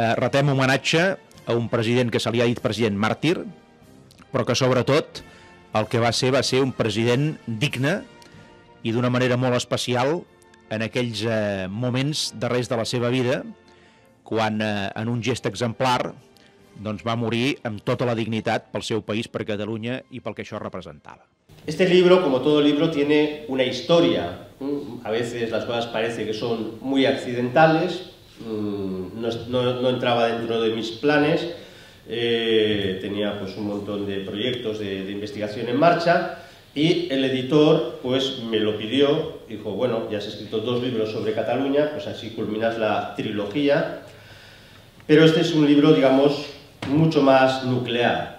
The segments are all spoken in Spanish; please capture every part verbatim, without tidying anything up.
Eh, retem homenatge a un president que se li ha dit president màrtir, però que sobretot el que va ser va ser un president digne i d'una manera molt especial en aquells eh, moments darrers de la seva vida, quan eh, en un gest exemplar doncs, va morir amb tota la dignitat pel seu país, per Catalunya i pel que això representava. Este libro, como todo libro, tiene una historia. A veces las cosas parece que son muy accidentales, no, no, no entraba dentro de mis planes, eh, tenía pues un montón de proyectos de, de investigación en marcha y el editor pues me lo pidió, dijo, bueno, ya has escrito dos libros sobre Cataluña, pues así culminas la trilogía, pero este es un libro, digamos, mucho más nuclear.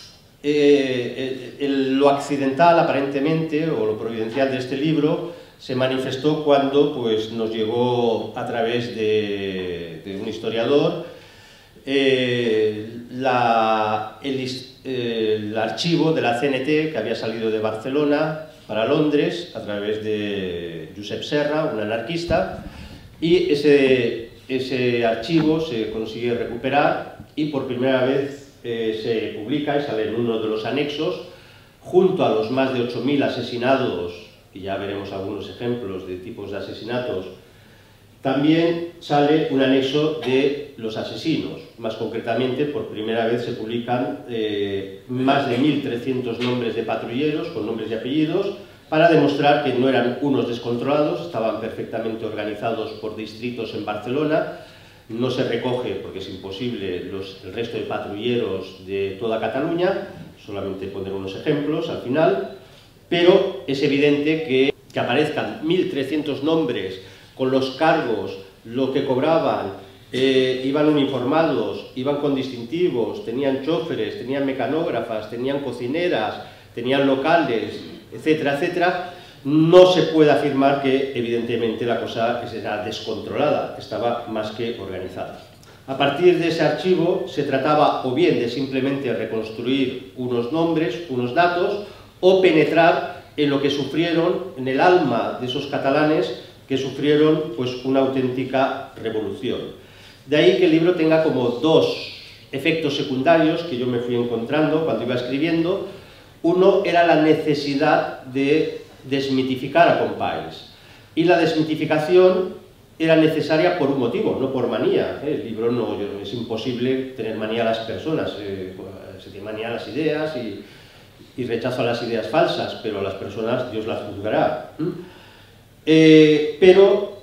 Eh, el, el, lo accidental aparentemente o lo providencial de este libro se manifestó cuando pues, nos llegó a través de, de un historiador eh, la, el, eh, el archivo de la C N T que había salido de Barcelona para Londres a través de Josep Serra, un anarquista, y ese, ese archivo se consigue recuperar y por primera vez Eh, se publica y sale en uno de los anexos, junto a los más de ocho mil asesinados, y ya veremos algunos ejemplos de tipos de asesinatos, también sale un anexo de los asesinos. Más concretamente, por primera vez se publican eh, más de mil trescientos nombres de patrulleros, con nombres y apellidos, para demostrar que no eran unos descontrolados, estaban perfectamente organizados por distritos en Barcelona. No se recoge, porque es imposible, los, el resto de patrulleros de toda Cataluña, solamente poner unos ejemplos al final, pero es evidente que, que aparezcan mil trescientos nombres con los cargos, lo que cobraban, eh, iban uniformados, iban con distintivos, tenían choferes, tenían mecanógrafas, tenían cocineras, tenían locales, etcétera, etcétera. No se puede afirmar que, evidentemente, la cosa era descontrolada, estaba más que organizada. A partir de ese archivo se trataba o bien de simplemente reconstruir unos nombres, unos datos, o penetrar en lo que sufrieron, en el alma de esos catalanes que sufrieron pues, una auténtica revolución. De ahí que el libro tenga como dos efectos secundarios que yo me fui encontrando cuando iba escribiendo. Uno era la necesidad de desmitificar a Companys, y la desmitificación era necesaria por un motivo, no por manía. ¿eh? El libro no, es imposible tener manía a las personas, eh, se tiene manía a las ideas y, y rechazo a las ideas falsas, pero a las personas Dios las juzgará. ¿Mm? Eh, pero,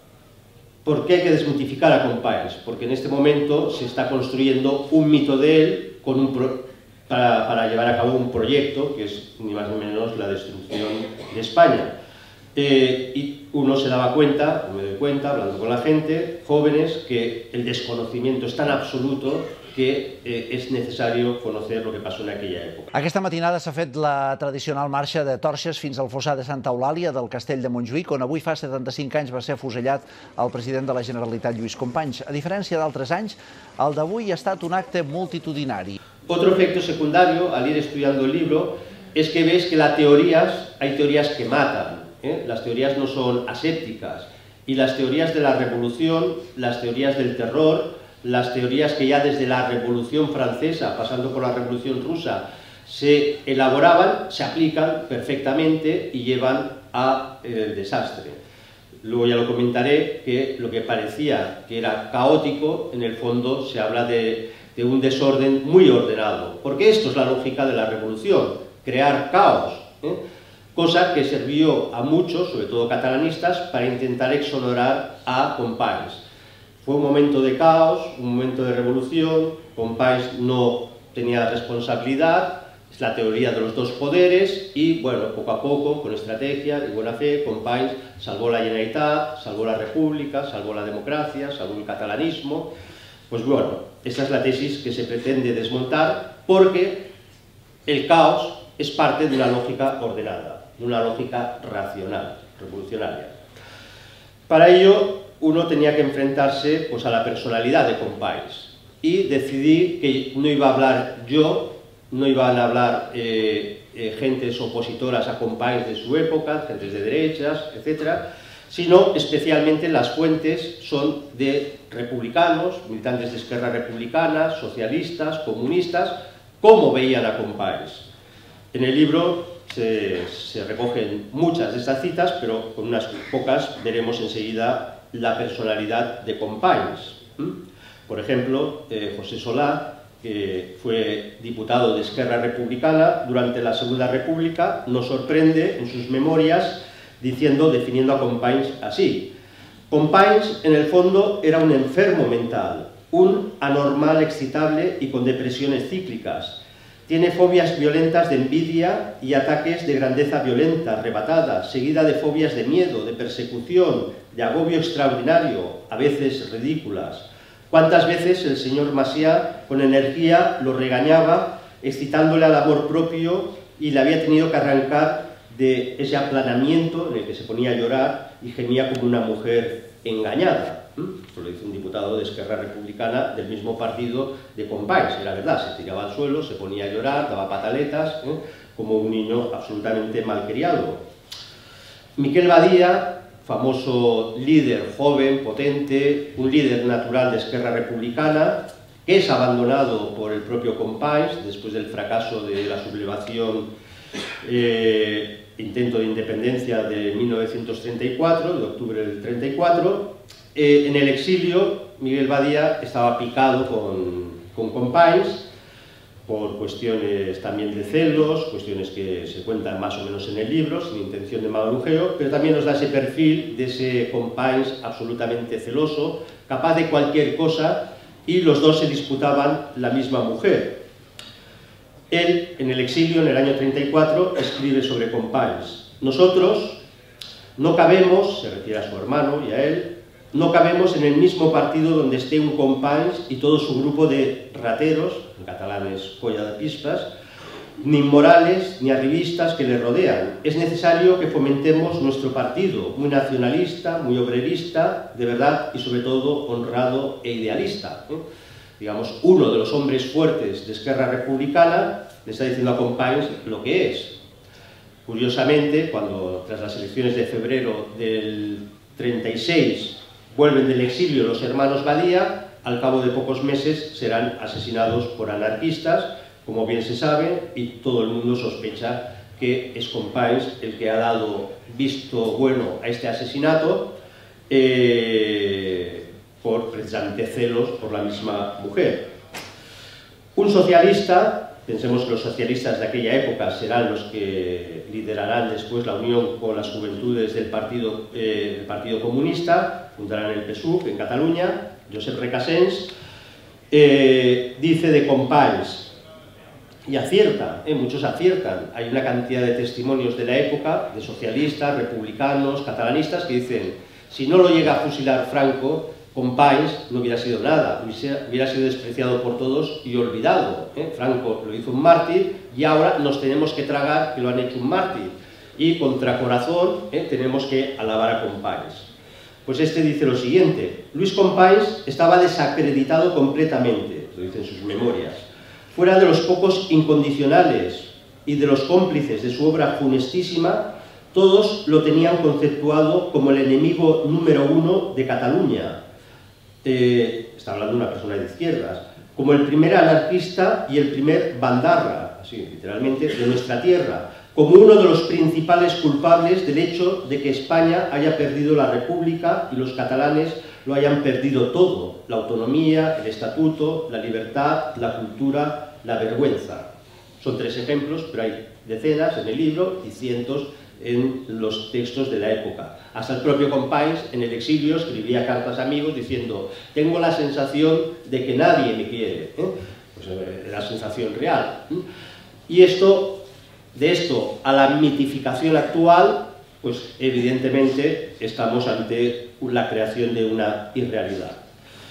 ¿por qué hay que desmitificar a Companys? Porque en este momento se está construyendo un mito de él con un pro Para, para llevar a cabo un proyecto que es ni más ni menos la destrucción de España. Eh, y uno se daba cuenta, me doy cuenta, hablando con la gente, jóvenes, que el desconocimiento es tan absoluto que eh, és necessari conocer lo que passó en aquella època. Aquesta matinada s'ha fet la tradicional marxa de torxes fins al fossar de Santa Eulàlia del Castell de Montjuïc, on avui fa setanta-cinc anys va ser afusellat el president de la Generalitat, Lluís Companys. A diferència d'altres anys, el d'avui ha estat un acte multitudinari. Otro efecto secundario al ir estudiando el libro es que ves que las teorías, hay teorías que matan, ¿eh? Las teorías no son asépticas, y las teorías de la revolución, las teorías del terror, las teorías que ya desde la Revolución Francesa, pasando por la Revolución Rusa, se elaboraban, se aplican perfectamente y llevan al desastre. Luego ya lo comentaré, que lo que parecía que era caótico, en el fondo se habla de, de un desorden muy ordenado, porque esto es la lógica de la revolución, crear caos, ¿eh? Cosa que sirvió a muchos, sobre todo catalanistas, para intentar exonerar a Companys. Fue un momento de caos, un momento de revolución, Companys no tenía responsabilidad, es la teoría de los dos poderes y, bueno, poco a poco, con estrategia y buena fe, Companys salvó la Generalitat, salvó la República, salvó la democracia, salvó el catalanismo. Pues bueno, esta es la tesis que se pretende desmontar porque el caos es parte de una lógica ordenada, de una lógica racional, revolucionaria. Para ello, uno tenía que enfrentarse pues, a la personalidad de Companys y decidí que no iba a hablar yo, no iban a hablar eh, eh, gentes opositoras a Companys de su época, gentes de derechas, etcétera, sino especialmente las fuentes son de republicanos, militantes de Esquerra Republicana, socialistas, comunistas, cómo veían a Companys. En el libro se, se recogen muchas de estas citas, pero con unas pocas veremos enseguida la personalidad de Companys. Por ejemplo, eh, José Solá, que fue diputado de Esquerra Republicana durante la Segunda República, nos sorprende en sus memorias diciendo, definiendo a Companys así: Companys, en el fondo, era un enfermo mental, un anormal excitable y con depresiones cíclicas. Tiene fobias violentas de envidia y ataques de grandeza violenta, arrebatada, seguida de fobias de miedo, de persecución, de agobio extraordinario, a veces ridículas. ¿Cuántas veces el señor Macià, con energía, lo regañaba, excitándole al amor propio, y le había tenido que arrancar de ese aplanamiento en el que se ponía a llorar y gemía como una mujer engañada? Esto lo dice un diputado de Esquerra Republicana del mismo partido de Companys. Era verdad, se tiraba al suelo, se ponía a llorar, daba pataletas, ¿eh? como un niño absolutamente malcriado. Miquel Badía, famoso líder joven, potente, un líder natural de Esquerra Republicana, que es abandonado por el propio Companys después del fracaso de la sublevación, eh, intento de independencia de mil novecientos treinta y cuatro, de octubre del treinta y cuatro. Eh, en el exilio, Miguel Badía estaba picado con, con Companys por cuestiones también de celos, cuestiones que se cuentan más o menos en el libro, sin intención de magrujeo, pero también nos da ese perfil de ese Companys absolutamente celoso, capaz de cualquier cosa, y los dos se disputaban la misma mujer. Él, en el exilio, en el año treinta y cuatro, escribe sobre Companys: nosotros no cabemos, se refiere a su hermano y a él, no cabemos en el mismo partido donde esté un Companys y todo su grupo de rateros, en catalán es colla de pispas, ni inmorales ni arribistas que le rodean. Es necesario que fomentemos nuestro partido, muy nacionalista, muy obrerista, de verdad y sobre todo honrado e idealista. ¿eh? Digamos, uno de los hombres fuertes de Esquerra Republicana le está diciendo a Companys lo que es. Curiosamente, cuando tras las elecciones de febrero del treinta y seis vuelven del exilio los hermanos Badía, al cabo de pocos meses serán asesinados por anarquistas, como bien se sabe, y todo el mundo sospecha que es Companys el que ha dado visto bueno a este asesinato, eh, por precisamente celos por la misma mujer. Un socialista, pensemos que los socialistas de aquella época serán los que liderarán después la unión con las juventudes del Partido, eh, del partido Comunista, fundarán el P S U C en Cataluña, Josep Recasens, eh, dice de Companys, y acierta, eh, muchos aciertan, hay una cantidad de testimonios de la época, de socialistas, republicanos, catalanistas, que dicen, si no lo llega a fusilar Franco, Companys no hubiera sido nada, hubiera sido despreciado por todos y olvidado. ¿eh? Franco lo hizo un mártir y ahora nos tenemos que tragar que lo han hecho un mártir. Y contra corazón ¿eh? tenemos que alabar a Companys. Pues este dice lo siguiente: Luis Companys estaba desacreditado completamente, lo dice en sus memorias. Fuera de los pocos incondicionales y de los cómplices de su obra funestísima, todos lo tenían conceptuado como el enemigo número uno de Cataluña. Eh, está hablando de una persona de izquierdas, como el primer anarquista y el primer bandarra, así literalmente, de nuestra tierra, como uno de los principales culpables del hecho de que España haya perdido la República y los catalanes lo hayan perdido todo: la autonomía, el estatuto, la libertad, la cultura, la vergüenza. Son tres ejemplos, pero hay decenas en el libro y cientos en los textos de la época. Hasta el propio Companys, en el exilio, escribía cartas a amigos diciendo: tengo la sensación de que nadie me quiere. ¿eh? Pues era la sensación real. ¿eh? Y esto, de esto a la mitificación actual, pues evidentemente estamos ante la creación de una irrealidad.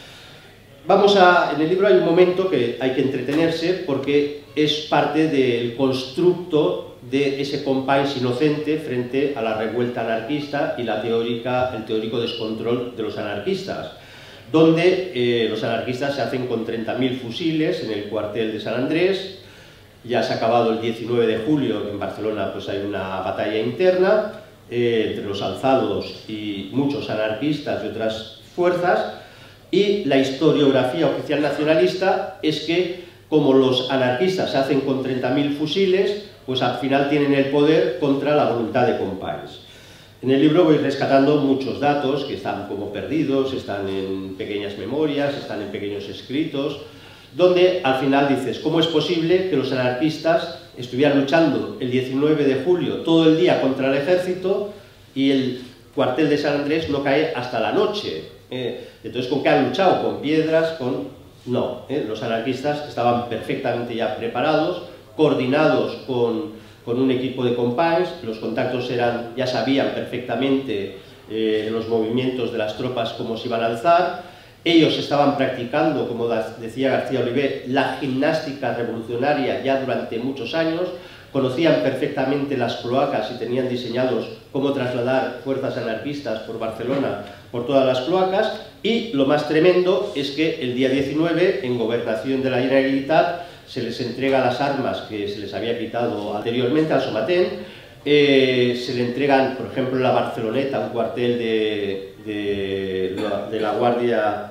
Vamos a, en el libro hay un momento que hay que entretenerse porque es parte del constructo de ese Companys inocente frente a la revuelta anarquista y la teórica, el teórico descontrol de los anarquistas, donde eh, los anarquistas se hacen con treinta mil fusiles en el cuartel de San Andrés. Ya se ha acabado el diecinueve de julio, en Barcelona pues hay una batalla interna eh, entre los alzados y muchos anarquistas y otras fuerzas, y la historiografía oficial nacionalista es que, como los anarquistas se hacen con treinta mil fusiles, pues al final tienen el poder contra la voluntad de Companys. En el libro voy rescatando muchos datos que están como perdidos, están en pequeñas memorias, están en pequeños escritos, donde al final dices, ¿cómo es posible que los anarquistas estuvieran luchando el diecinueve de julio todo el día contra el ejército y el cuartel de San Andrés no cae hasta la noche? Eh, entonces, ¿con qué han luchado? ¿Con piedras? Con... No, eh, los anarquistas estaban perfectamente ya preparados, coordinados con, con un equipo de Companys, los contactos eran, ya sabían perfectamente eh, los movimientos de las tropas, cómo se iban a alzar. Ellos estaban practicando, como decía García Oliver, la gimnástica revolucionaria ya durante muchos años, conocían perfectamente las cloacas y tenían diseñados cómo trasladar fuerzas anarquistas por Barcelona, por todas las cloacas, y lo más tremendo es que el día diecinueve, en Gobernación de la Generalitat, se les entrega las armas que se les había quitado anteriormente al Somatén, eh, se le entregan, por ejemplo, en la Barceloneta, un cuartel de, de, de la Guardia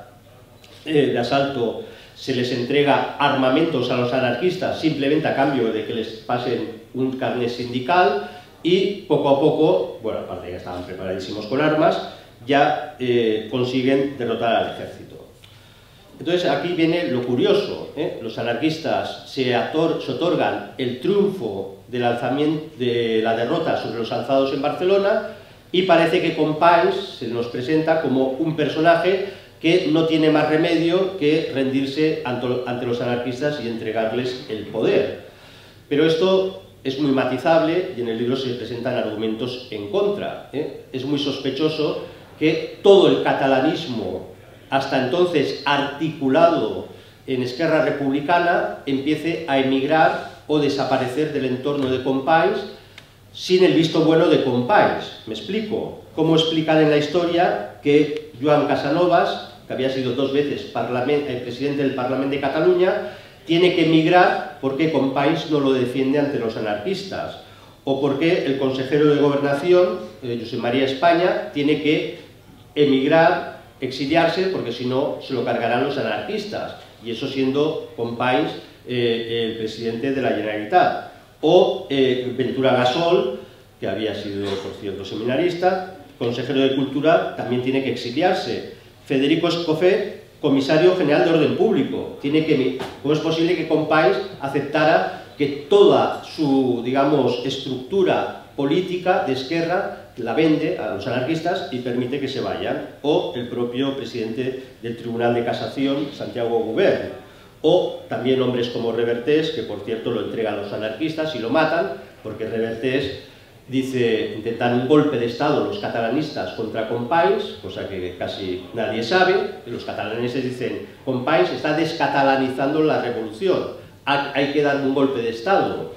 eh, de Asalto, se les entrega armamentos a los anarquistas simplemente a cambio de que les pasen un carnet sindical y poco a poco, bueno, aparte de que estaban preparadísimos con armas, ya eh, consiguen derrotar al ejército. Entonces aquí viene lo curioso, ¿eh? Los anarquistas se, ator se otorgan el triunfo del alzamiento, de la derrota sobre los alzados en Barcelona y parece que Companys se nos presenta como un personaje que no tiene más remedio que rendirse ante los anarquistas y entregarles el poder. Pero esto es muy matizable y en el libro se presentan argumentos en contra, ¿eh? Es muy sospechoso que todo el catalanismo, hasta entonces articulado en Esquerra Republicana, empiece a emigrar o desaparecer del entorno de Companys sin el visto bueno de Companys. ¿Me explico? ¿Cómo explicar en la historia que Joan Casanovas, que había sido dos veces el presidente del Parlamento de Cataluña, tiene que emigrar porque Companys no lo defiende ante los anarquistas? O porque el consejero de Gobernación, eh, Josep María España, tiene que emigrar, exiliarse, porque si no se lo cargarán los anarquistas, y eso siendo Companys eh, el presidente de la Generalitat. O eh, Ventura Gasol, que había sido, por cierto, seminarista, consejero de Cultura, también tiene que exiliarse. Federico Escofet, comisario general de Orden Público, tiene que... ¿Cómo es posible que Companys aceptara que toda su, digamos, estructura política de Esquerra la vende a los anarquistas y permite que se vayan? O el propio presidente del Tribunal de Casación, Santiago Gubern. O también hombres como Revertés, que por cierto lo entregan a los anarquistas y lo matan, porque Revertés dice, intentan un golpe de Estado los catalanistas contra Companys, cosa que casi nadie sabe. Los catalaneses dicen, Companys está descatalanizando la revolución, hay que dar un golpe de Estado.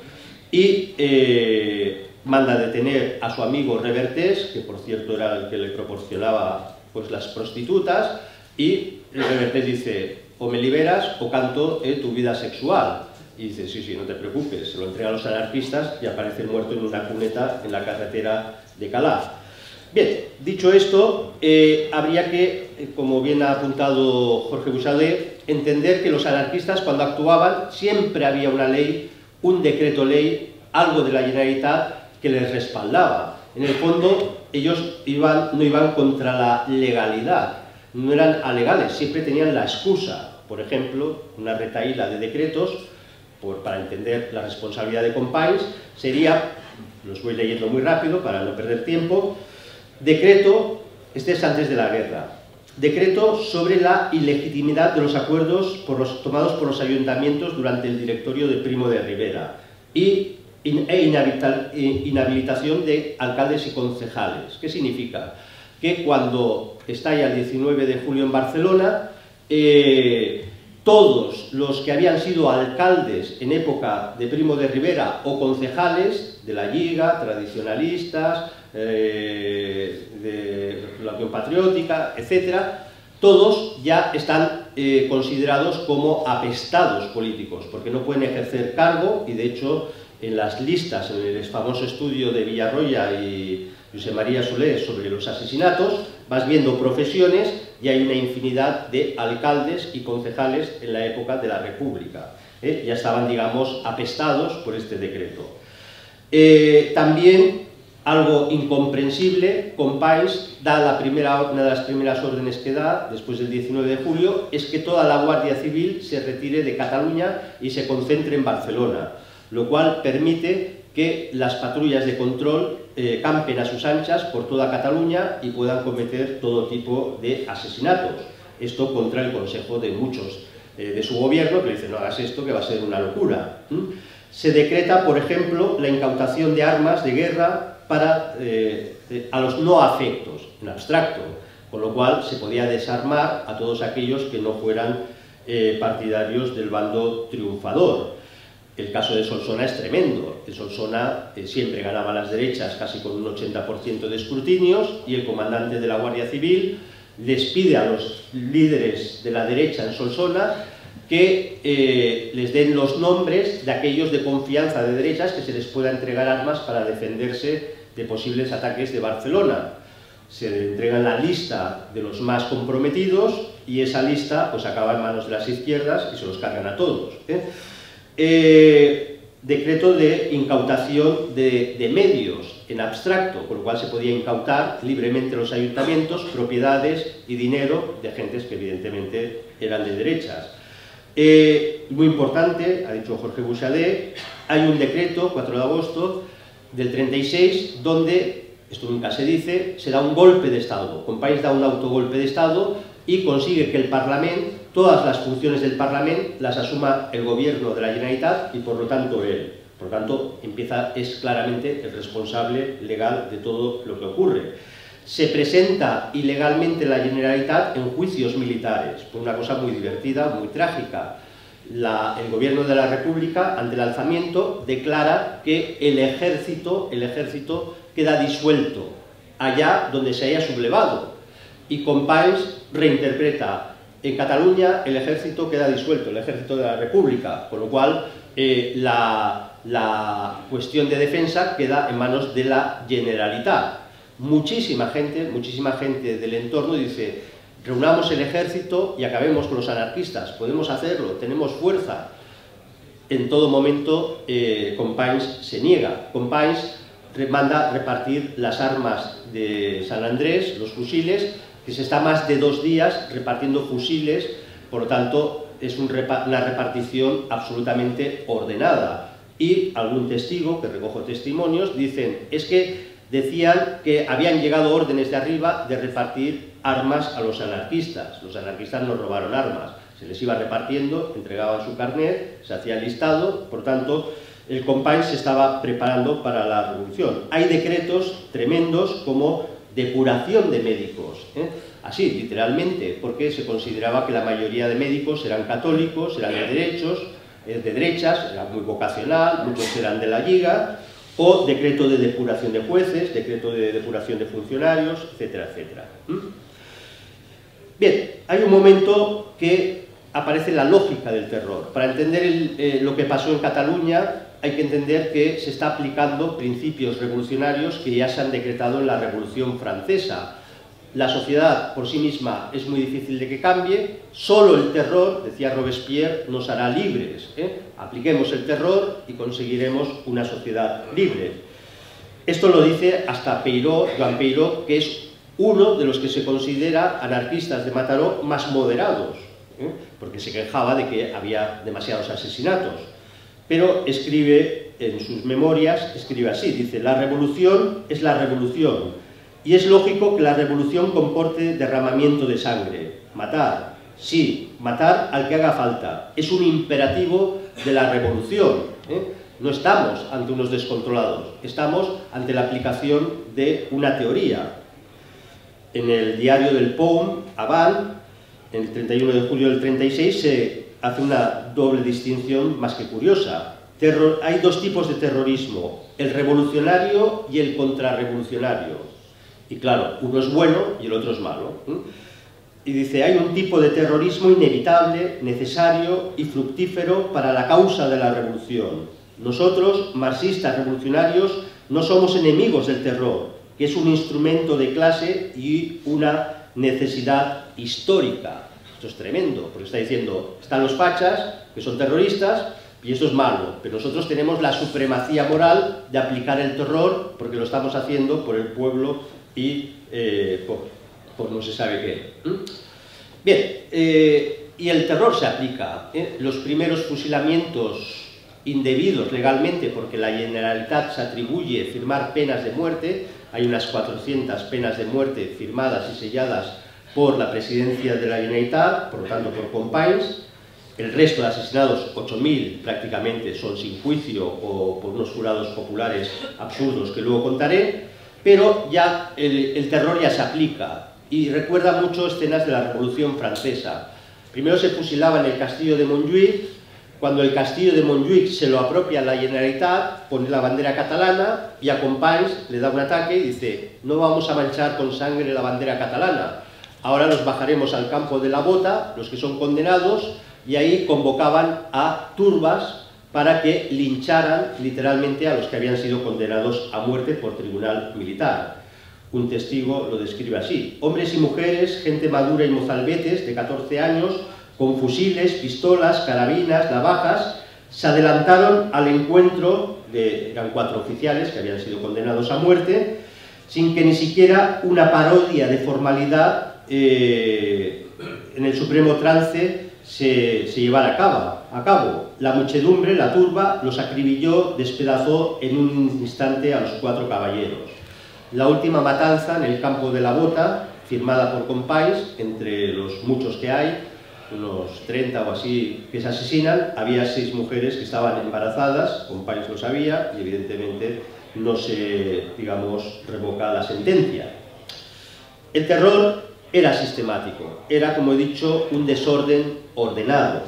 Y eh, manda detener a su amigo Revertés, que por cierto era el que le proporcionaba pues, las prostitutas, y Revertés dice, o me liberas o canto eh, tu vida sexual. Y dice, sí, sí, no te preocupes, se lo entrega a los anarquistas y aparece muerto en una cuneta en la carretera de Calaf. Bien, dicho esto, eh, habría que, eh, como bien ha apuntado Jorge Buixader, entender que los anarquistas cuando actuaban siempre había una ley, un decreto ley, algo de la Generalitat que les respaldaba. En el fondo, ellos iban, no iban contra la legalidad, no eran alegales, siempre tenían la excusa. Por ejemplo, una retahíla de decretos, por, para entender la responsabilidad de Companys, sería, los voy leyendo muy rápido para no perder tiempo, decreto, este es antes de la guerra, decreto sobre la ilegitimidad de los acuerdos por los, tomados por los ayuntamientos durante el directorio de Primo de Rivera y in, e inhabilitación de alcaldes y concejales. ¿Qué significa? Que cuando estalla el diecinueve de julio en Barcelona, eh, todos los que habían sido alcaldes en época de Primo de Rivera o concejales de la Lliga, tradicionalistas, eh, de la Unión Patriótica, etcétera, todos ya están eh, considerados como apestados políticos, porque no pueden ejercer cargo y de hecho en las listas, en el famoso estudio de Villarroya y José María Solé sobre los asesinatos, vas viendo profesiones y hay una infinidad de alcaldes y concejales en la época de la República. ¿eh? Ya estaban, digamos, apestados por este decreto. Eh, también, algo incomprensible, Companys da la primera, una de las primeras órdenes que da, después del diecinueve de julio, es que toda la Guardia Civil se retire de Cataluña y se concentre en Barcelona, lo cual permite que las patrullas de control eh, campen a sus anchas por toda Cataluña y puedan cometer todo tipo de asesinatos. Esto contra el consejo de muchos eh, de su gobierno, que le dicen no hagas esto que va a ser una locura. ¿Mm? Se decreta, por ejemplo, la incautación de armas de guerra para, eh, a los no afectos, en abstracto, con lo cual se podía desarmar a todos aquellos que no fueran eh, partidarios del bando triunfador. El caso de Solsona es tremendo. El Solsona eh, siempre ganaba a las derechas casi con un ochenta por ciento de escrutinios y el comandante de la Guardia Civil les pide a los líderes de la derecha en Solsona que eh, les den los nombres de aquellos de confianza de derechas que se les pueda entregar armas para defenderse de posibles ataques de Barcelona. Se le entregan la lista de los más comprometidos y esa lista pues acaba en manos de las izquierdas y se los cargan a todos. ¿eh? Eh, decreto de incautación de, de medios en abstracto, con lo cual se podía incautar libremente los ayuntamientos, propiedades y dinero de gentes que evidentemente eran de derechas. Eh, muy importante, ha dicho Jorge Buxadé, hay un decreto, cuatro de agosto del treinta y seis, donde, esto nunca se dice, se da un golpe de Estado. Companys da un autogolpe de Estado y consigue que el Parlamento, todas las funciones del Parlamento, las asuma el gobierno de la Generalitat y por lo tanto él. Por lo tanto, empieza, es claramente el responsable legal de todo lo que ocurre. Se presenta ilegalmente la Generalitat en juicios militares, por una cosa muy divertida, muy trágica. La, el gobierno de la República, ante el alzamiento, declara que el ejército, el ejército queda disuelto allá donde se haya sublevado. Y Companys reinterpreta: en Cataluña el ejército queda disuelto, el ejército de la República, con lo cual eh, la, la cuestión de defensa queda en manos de la Generalitat. Muchísima gente, muchísima gente del entorno dice: reunamos el ejército y acabemos con los anarquistas, podemos hacerlo, tenemos fuerza. En todo momento eh, Companys se niega. Companys manda repartir las armas de San Andrés, los fusiles, que se está más de dos días repartiendo fusiles, por lo tanto es un repa una repartición absolutamente ordenada. Y algún testigo, que recojo testimonios, dicen, es que decían que habían llegado órdenes de arriba de repartir armas a los anarquistas. Los anarquistas no robaron armas, se les iba repartiendo, entregaban su carnet, se hacía el listado, por tanto, el Companys se estaba preparando para la revolución. Hay decretos tremendos como depuración de médicos, ¿eh? Así, literalmente, porque se consideraba que la mayoría de médicos eran católicos, eran de derechos, de derechas, era muy vocacional, muchos eran de la Lliga, o decreto de depuración de jueces, decreto de depuración de funcionarios, etcétera, etcétera. ¿Mm? Bien, hay un momento que aparece la lógica del terror. Para entender el, eh, lo que pasó en Cataluña, hay que entender que se está aplicando principios revolucionarios que ya se han decretado en la Revolución Francesa. La sociedad por sí misma es muy difícil de que cambie, solo el terror, decía Robespierre, nos hará libres. ¿eh? Apliquemos el terror y conseguiremos una sociedad libre. Esto lo dice hasta Peiró, Joan Peiró, que es uno de los que se considera anarquistas de Mataró más moderados, ¿eh? porque se quejaba de que había demasiados asesinatos. Pero escribe en sus memorias, escribe así, dice: la revolución es la revolución, y es lógico que la revolución comporte derramamiento de sangre. Matar, sí, matar al que haga falta, es un imperativo de la revolución. ¿eh? No estamos ante unos descontrolados, estamos ante la aplicación de una teoría. En el diario del P O M, Avant, en el treinta y uno de julio del treinta y seis, se hace una doble distinción más que curiosa. Terror, hay dos tipos de terrorismo, el revolucionario y el contrarrevolucionario. Y claro, uno es bueno y el otro es malo. ¿eh? Y dice, hay un tipo de terrorismo inevitable, necesario y fructífero para la causa de la revolución. Nosotros, marxistas revolucionarios, no somos enemigos del terror, que es un instrumento de clase y una necesidad histórica. Esto es tremendo, porque está diciendo, están los fachas, que son terroristas, y esto es malo, pero nosotros tenemos la supremacía moral de aplicar el terror, porque lo estamos haciendo por el pueblo y eh, por, por no se sabe qué. ¿Mm? Bien, eh, y el terror se aplica. ¿eh? Los primeros fusilamientos indebidos legalmente, porque la Generalitat se atribuye firmar penas de muerte, hay unas cuatrocientas penas de muerte firmadas y selladas por la presidencia de la Generalitat, por lo tanto por Companys. El resto de asesinados, ocho mil prácticamente, son sin juicio o por unos jurados populares absurdos que luego contaré, pero ya el, el terror ya se aplica y recuerda mucho escenas de la Revolución Francesa. Primero se fusilaba en el castillo de Montjuïc. Cuando el castillo de Montjuïc se lo apropia la Generalitat, pone la bandera catalana y a Companys le da un ataque y dice: no vamos a manchar con sangre la bandera catalana, ahora nos bajaremos al campo de la Bota, los que son condenados, y ahí convocaban a turbas para que lincharan literalmente a los que habían sido condenados a muerte por tribunal militar. Un testigo lo describe así: hombres y mujeres, gente madura y mozalbetes de catorce años, con fusiles, pistolas, carabinas, navajas, se adelantaron al encuentro, de, eran cuatro oficiales que habían sido condenados a muerte, sin que ni siquiera una parodia de formalidad eh, en el supremo trance se, se llevara a cabo, a cabo. La muchedumbre, la turba, los acribilló, despedazó en un instante a los cuatro caballeros. La última matanza en el campo de la Bota, firmada por Companys, entre los muchos que hay, unos treinta o así que se asesinan, había seis mujeres que estaban embarazadas, Companys lo sabía, y evidentemente no se, digamos, revoca la sentencia. El terror era sistemático, era, como he dicho, un desorden ordenado.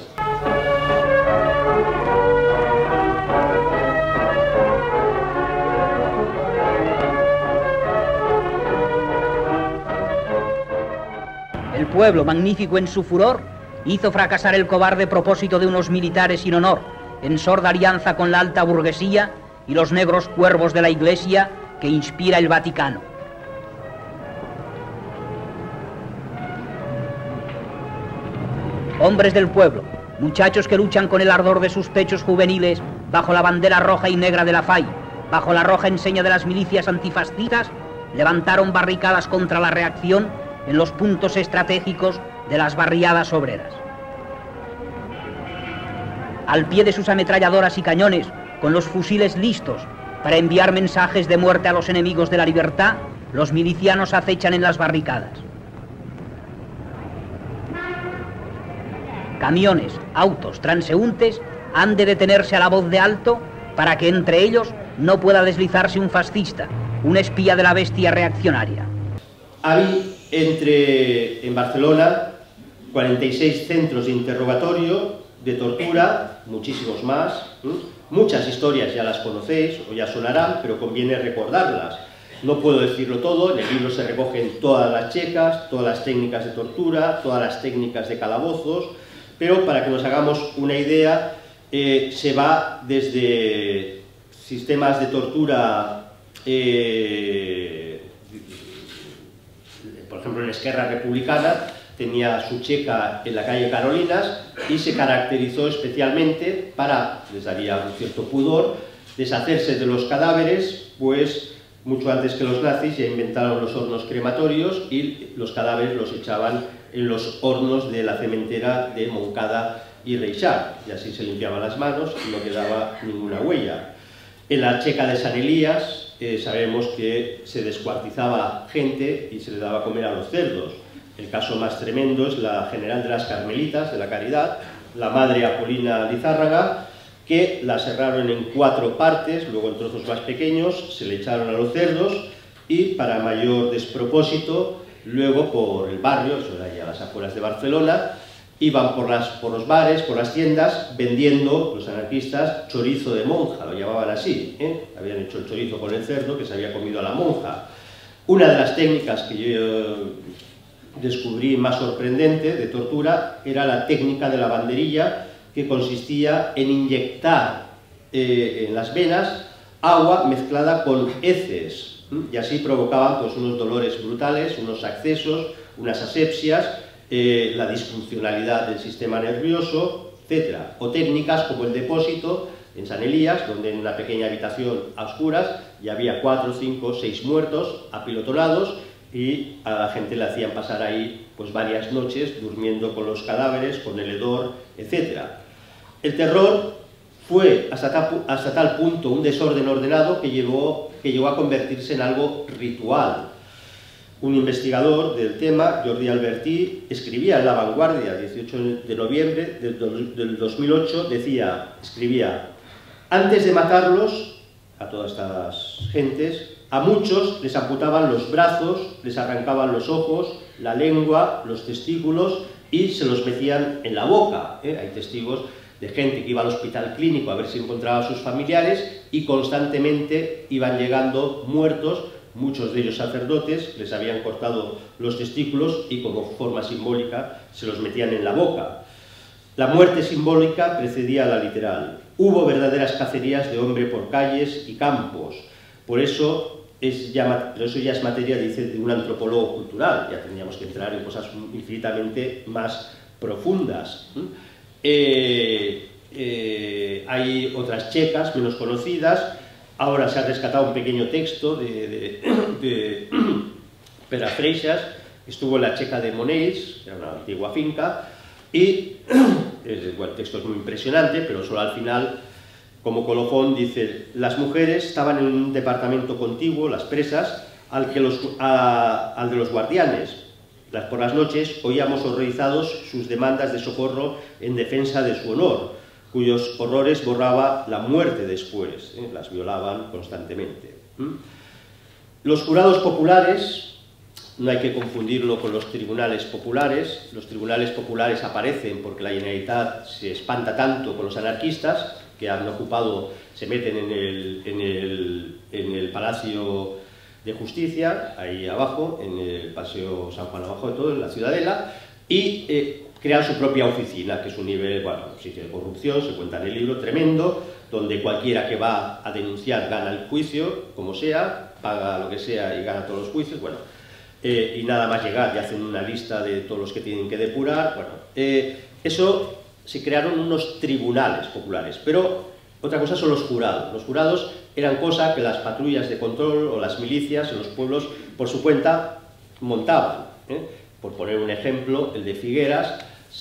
El pueblo, magnífico en su furor, hizo fracasar el cobarde propósito de unos militares sin honor, en sorda alianza con la alta burguesía y los negros cuervos de la Iglesia que inspira el Vaticano. Hombres del pueblo, muchachos que luchan con el ardor de sus pechos juveniles bajo la bandera roja y negra de la F A I, bajo la roja enseña de las milicias antifascistas, levantaron barricadas contra la reacción en los puntos estratégicos de las barriadas obreras. Al pie de sus ametralladoras y cañones, con los fusiles listos para enviar mensajes de muerte a los enemigos de la libertad, los milicianos acechan en las barricadas. Camiones, autos, transeúntes han de detenerse a la voz de alto para que entre ellos no pueda deslizarse un fascista, un espía de la bestia reaccionaria. Hay entre, en Barcelona, cuarenta y seis centros de interrogatorio, de tortura, muchísimos más. ¿eh? Muchas historias ya las conocéis o ya sonarán, pero conviene recordarlas. No puedo decirlo todo, en el libro se recogen todas las checas, todas las técnicas de tortura, todas las técnicas de calabozos, pero para que nos hagamos una idea, eh, se va desde sistemas de tortura, eh, por ejemplo en Esquerra Republicana, tenía su checa en la calle Carolinas y se caracterizó especialmente para, les daría un cierto pudor, deshacerse de los cadáveres, pues mucho antes que los nazis ya inventaron los hornos crematorios y los cadáveres los echaban en los hornos de la cementera de Moncada y Reixac, y así se limpiaban las manos y no quedaba ninguna huella. En la checa de San Elías eh, sabemos que se descuartizaba gente y se le daba a comer a los cerdos. El caso más tremendo es la general de las Carmelitas, de la Caridad, la madre Apolina Lizárraga, que la cerraron en cuatro partes, luego en trozos más pequeños, se le echaron a los cerdos y, para mayor despropósito, luego por el barrio, eso era ya a las afueras de Barcelona, iban por, las, por los bares, por las tiendas, vendiendo, los anarquistas, chorizo de monja, lo llamaban así, ¿eh? Habían hecho el chorizo con el cerdo que se había comido a la monja. Una de las técnicas que yo descubrí más sorprendente de tortura era la técnica de la banderilla, que consistía en inyectar eh, en las venas agua mezclada con heces, ¿eh? Y así provocaban pues, unos dolores brutales, unos accesos, unas asepsias, eh, la disfuncionalidad del sistema nervioso, etcétera. O técnicas como el depósito en San Elías, donde en una pequeña habitación a oscuras ya había cuatro, cinco, seis muertos apilotonados y a la gente le hacían pasar ahí pues varias noches durmiendo con los cadáveres, con el hedor, etcétera. El terror fue hasta tal, hasta tal punto un desorden ordenado que llegó, que llegó a convertirse en algo ritual. Un investigador del tema, Jordi Albertí, escribía en La Vanguardia, dieciocho de noviembre del dos mil ocho, decía, escribía: antes de matarlos, a todas estas gentes, a muchos les amputaban los brazos, les arrancaban los ojos, la lengua, los testículos y se los metían en la boca. ¿eh? Hay testigos de gente que iba al hospital clínico a ver si encontraba a sus familiares y constantemente iban llegando muertos, muchos de ellos sacerdotes, les habían cortado los testículos y como forma simbólica se los metían en la boca. La muerte simbólica precedía a la literal. Hubo verdaderas cacerías de hombre por calles y campos. Por eso, es ya, pero eso ya es materia, dice, de un antropólogo cultural. Ya tendríamos que entrar en cosas infinitamente más profundas. Eh, eh, hay otras checas menos conocidas. Ahora se ha rescatado un pequeño texto de, de, de Pere Freixas, que estuvo en la checa de Monells, que era una antigua finca, y bueno, el texto es muy impresionante, pero solo al final, como colofón, dice: las mujeres estaban en un departamento contiguo, las presas, al, que los, a, al de los guardianes. Las, por las noches oíamos horrorizados sus demandas de socorro en defensa de su honor, cuyos horrores borraba la muerte después, ¿eh? Las violaban constantemente. ¿Mm? Los jurados populares, no hay que confundirlo con los tribunales populares. Los tribunales populares aparecen porque la Generalitat se espanta tanto con los anarquistas que han ocupado, se meten en el, en el, en el Palacio de Justicia, ahí abajo, en el Paseo San Juan, abajo de todo, en la Ciudadela, y eh, crean su propia oficina, que es un nivel, bueno, sitio de corrupción, se cuenta en el libro, tremendo, donde cualquiera que va a denunciar gana el juicio, como sea, paga lo que sea y gana todos los juicios, bueno. Eh, y nada más llegar, ya hacen una lista de todos los que tienen que depurar. Bueno, eh, eso se crearon unos tribunales populares, pero otra cosa son los jurados. Los jurados eran cosa que las patrullas de control o las milicias en los pueblos por su cuenta montaban. ¿eh? Por poner un ejemplo, el de Figueras,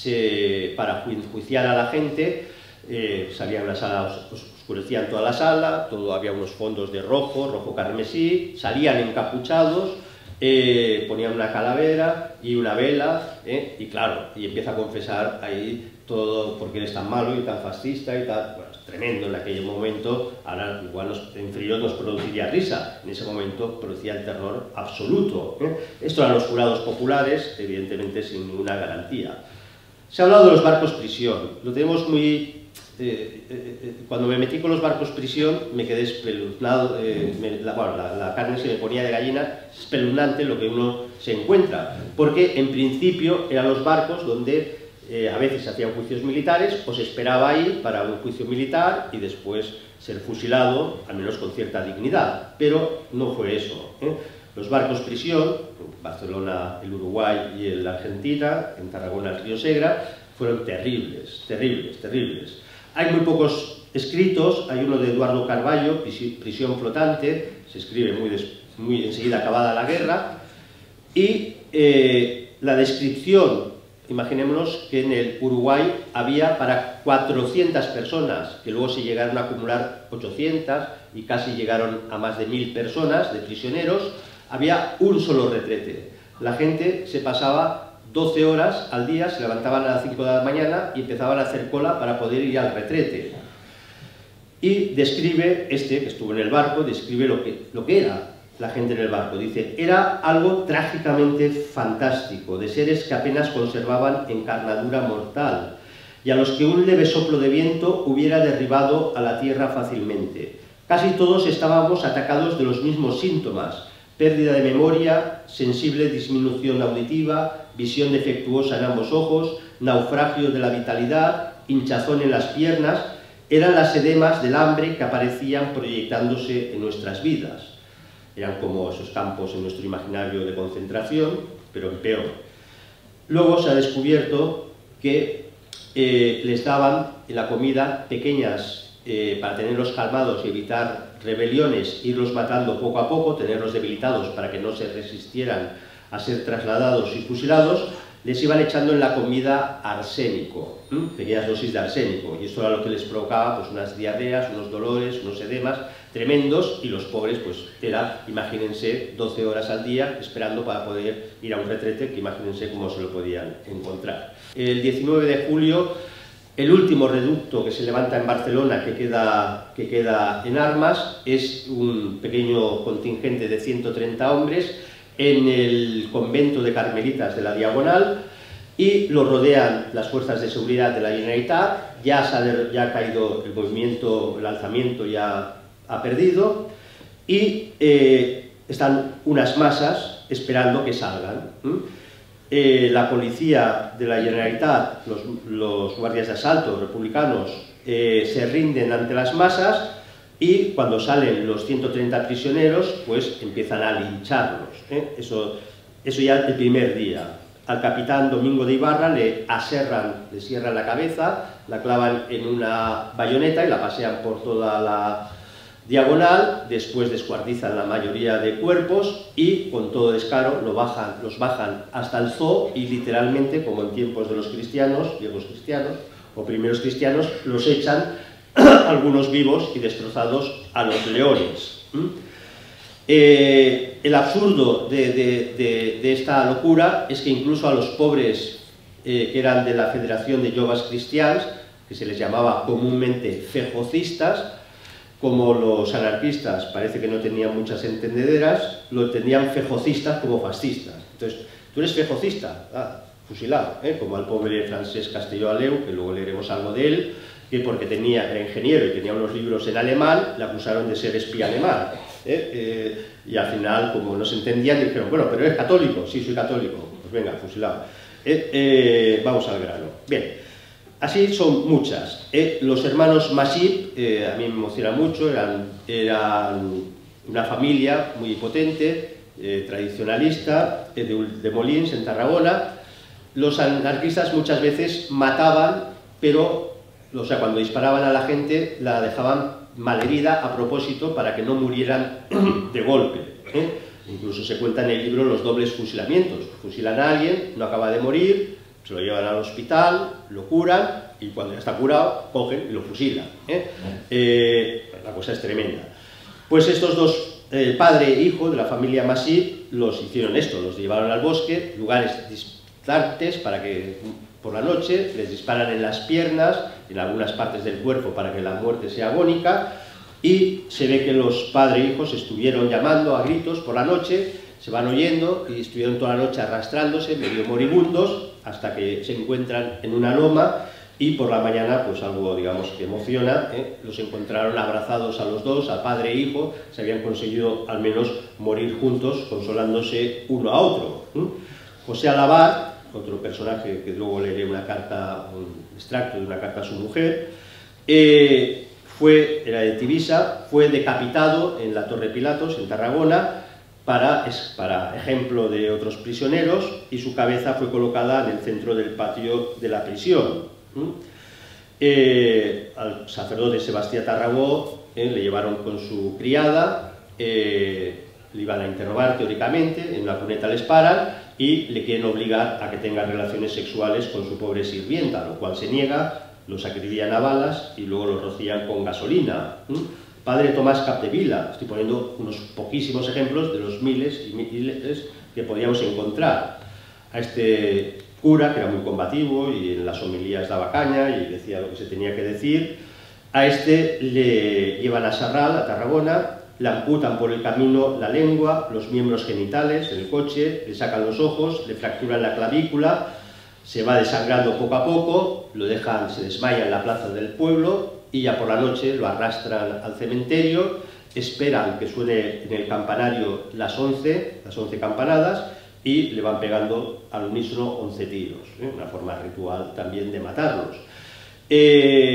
se, para enjuiciar a la gente, eh, salían a la sala, oscurecían toda la sala, todo, había unos fondos de rojo, rojo carmesí, salían encapuchados. Eh, ponían una calavera y una vela, eh, y claro, y empieza a confesar ahí todo porque eres tan malo y tan fascista y tal. Bueno, es tremendo en aquel momento. Ahora igual nos, en frío nos produciría risa, en ese momento producía el terror absoluto. ¿eh? Esto eran los jurados populares, evidentemente sin ninguna garantía. Se ha hablado de los barcos prisión, lo tenemos muy... Eh, eh, eh, cuando me metí con los barcos prisión me quedé espeluznado, eh, me, la, bueno, la, la carne se me ponía de gallina, es espeluznante lo que uno se encuentra, porque en principio eran los barcos donde eh, a veces se hacían juicios militares o se esperaba ahí para un juicio militar y después ser fusilado, al menos con cierta dignidad, pero no fue eso. ¿eh? Los barcos prisión, Barcelona, el Uruguay y el Argentina, en Tarragona el río Segre, fueron terribles, terribles, terribles. Hay muy pocos escritos, hay uno de Eduardo Carballo, Prisión flotante, se escribe muy, des, muy enseguida acabada la guerra, y eh, la descripción, imaginémonos que en el Uruguay había para cuatrocientas personas, que luego se llegaron a acumular ochocientas y casi llegaron a más de mil personas de prisioneros, había un solo retrete. La gente se pasaba doce horas al día, se levantaban a las cinco de la mañana y empezaban a hacer cola para poder ir al retrete. Y describe, este que estuvo en el barco, describe lo que, lo que era la gente en el barco. Dice, era algo trágicamente fantástico, de seres que apenas conservaban encarnadura mortal, y a los que un leve soplo de viento hubiera derribado a la tierra fácilmente. Casi todos estábamos atacados de los mismos síntomas: pérdida de memoria, sensible disminución auditiva, visión defectuosa en ambos ojos, naufragio de la vitalidad, hinchazón en las piernas. Eran las edemas del hambre que aparecían proyectándose en nuestras vidas. Eran como esos campos en nuestro imaginario de concentración. pero peor. Luego se ha descubierto que eh, les daban en la comida pequeñas, eh, para tenerlos calmados y evitar rebeliones, irlos matando poco a poco, tenerlos debilitados para que no se resistieran a ser trasladados y fusilados, les iban echando en la comida arsénico, ¿eh? pequeñas dosis de arsénico, y esto era lo que les provocaba pues, unas diarreas, unos dolores, unos edemas tremendos, y los pobres, pues era, imagínense, doce horas al día esperando para poder ir a un retrete, que imagínense cómo se lo podían encontrar. El diecinueve de julio, el último reducto que se levanta en Barcelona, que queda, que queda en armas, es un pequeño contingente de ciento treinta hombres, en el convento de Carmelitas de la Diagonal, y lo rodean las fuerzas de seguridad de la Generalitat. Ya, se ha, ya ha caído el movimiento, el alzamiento ya ha perdido, y eh, están unas masas esperando que salgan. ¿Mm? Eh, la policía de la Generalitat, los, los guardias de asalto republicanos, eh, se rinden ante las masas, y cuando salen los ciento treinta prisioneros, pues empiezan a lincharlos. ¿eh? Eso, eso ya el primer día. Al capitán Domingo de Ibarra le aserran, le cierran la cabeza, la clavan en una bayoneta y la pasean por toda la Diagonal, después descuartizan la mayoría de cuerpos y con todo descaro lo bajan, los bajan hasta el zoo y literalmente, como en tiempos de los cristianos, viejos cristianos o primeros cristianos, los echan algunos vivos y destrozados a los leones. ¿Mm? Eh, el absurdo de, de, de, de esta locura es que incluso a los pobres eh, que eran de la Federación de Joves Cristians, que se les llamaba comúnmente fejocistas, como los anarquistas parece que no tenían muchas entendederas, lo entendían fejocistas como fascistas. Entonces, tú eres fejocista, ah, fusilado, ¿eh? como al pobre Francesc Castelló Aleu, que luego leeremos algo de él, que porque tenía, era ingeniero y tenía unos libros en alemán, le acusaron de ser espía alemán. ¿eh? Eh, y al final, como no se entendían, dijeron, bueno, pero eres católico, sí, soy católico, pues venga, fusilado. Eh, eh, vamos al grano. Bien, así son muchas. Eh, los hermanos Masip, eh, a mí me emociona mucho, eran, eran una familia muy potente, eh, tradicionalista, eh, de, de Molins, en Tarragona. Los anarquistas muchas veces mataban, pero o sea, cuando disparaban a la gente la dejaban malherida a propósito para que no murieran de golpe. ¿eh? Incluso se cuenta en el libro los dobles fusilamientos. Fusilan a alguien, no acaba de morir, se lo llevan al hospital, lo curan y cuando ya está curado, cogen y lo fusilan. ¿eh? Eh, la cosa es tremenda. Pues estos dos, el padre e hijo de la familia Masip, los hicieron esto, los llevaron al bosque, lugares distantes para que por la noche les disparan en las piernas, en algunas partes del cuerpo para que la muerte sea agónica, y se ve que los padre e hijos estuvieron llamando a gritos por la noche, se van oyendo y estuvieron toda la noche arrastrándose, medio moribundos, hasta que se encuentran en una loma y por la mañana, pues algo digamos que emociona, ¿eh? los encontraron abrazados a los dos, a padre e hijo, se habían conseguido al menos morir juntos, consolándose uno a otro. ¿eh? José Alabar, otro personaje que luego leeré una carta, un extracto de una carta a su mujer, eh, fue, era de Tivisa, fue decapitado en la Torre Pilatos, en Tarragona, para, para ejemplo de otros prisioneros, y su cabeza fue colocada en el centro del patio de la prisión. ¿Mm? Eh, al sacerdote Sebastián Tarragó eh, le llevaron con su criada, eh, le iban a interrogar teóricamente, en una cuneta les paran, y le quieren obligar a que tenga relaciones sexuales con su pobre sirvienta, lo cual se niega, los acribillan a balas y luego los rocían con gasolina. ¿Mm? Padre Tomás Capdevila, estoy poniendo unos poquísimos ejemplos de los miles y miles que podíamos encontrar. A este cura, que era muy combativo y en las homilías daba caña y decía lo que se tenía que decir, a este le llevan a Sarral, a Tarragona, le amputan por el camino la lengua, los miembros genitales, en el coche, le sacan los ojos, le fracturan la clavícula, se va desangrando poco a poco, lo dejan, se desmaya en la plaza del pueblo y ya por la noche lo arrastran al cementerio, esperan que suene en el campanario las once, las once campanadas y le van pegando al unísono once tiros, ¿eh? Una forma ritual también de matarlos. Eh,